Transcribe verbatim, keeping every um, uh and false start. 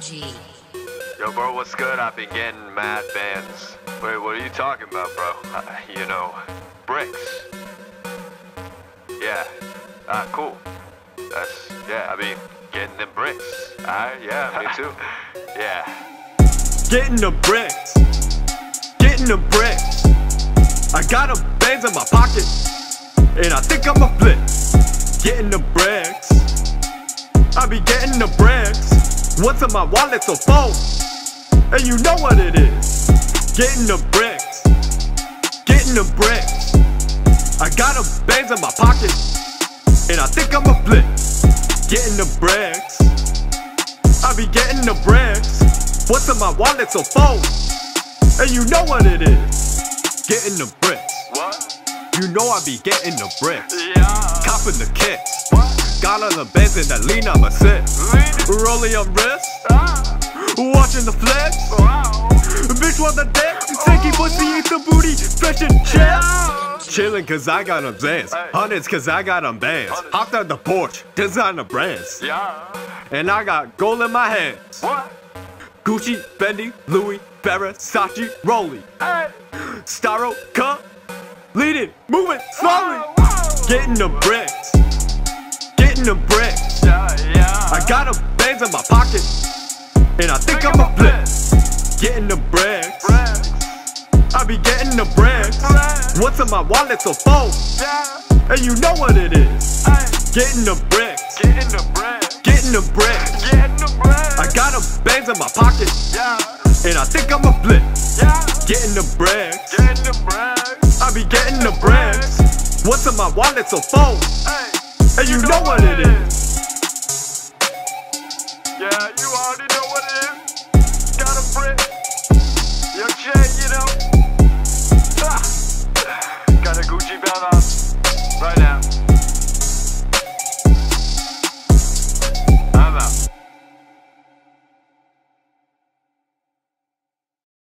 G. Yo, bro, what's good? I've been getting mad bands. Wait, what are you talking about, bro? Uh, you know, bricks. Yeah. Ah, cool. That's, yeah, I mean, getting them bricks. Alright, yeah, me too. Yeah. Getting the bricks. Getting the bricks. I got a bands in my pocket, and I think I'ma flip. Getting the bricks. I be getting the bricks. What's in my wallet so full? And you know what it is. Getting the bricks. Getting the bricks. I got a bands in my pocket, and I think I'ma flip. Getting the bricks. I be getting the bricks. What's in my wallet so full? And you know what it is. Getting the bricks. What? You know I be getting the bricks. Yeah. Copping the kicks. What? Got on the bench and that lean I'ma sit. Lean. Rolling your wrist. Ah. Watching the flex. Wow. Bitch want the dick. Sticky pussy eat the booty. Fresh and chip. Yeah. Chillin' cause I got them Zans. Hey. Hundreds cause I got them bands. Hundreds. Hopped on the porch. Designer brands. Yeah. And I got gold in my hands. What? Gucci, Fendi, Louis, Versace, Rolly. Hey. Styro, cup. Leading, moving slowly. Wow, wow. Getting the bricks. Getting the bricks. Yeah, yeah. I got a bands in my pocket, and I think Think I'ma I'ma flip. Getting the bricks. Bricks. I be getting the bricks. Bricks. What's in my wallet so full? Yeah. And you know what it is. Hey. Getting the bricks. Getting the bricks. Getting the bricks. Getting the bricks. I got a bands in my pocket, Yeah. and I think I'ma flip. Yeah. Getting the bricks. Getting the bricks. I be getting the bricks. What's in my wallet so full? Hey. And you know what it is. Yeah, you already know what it is. Got a brick. Yo, chill.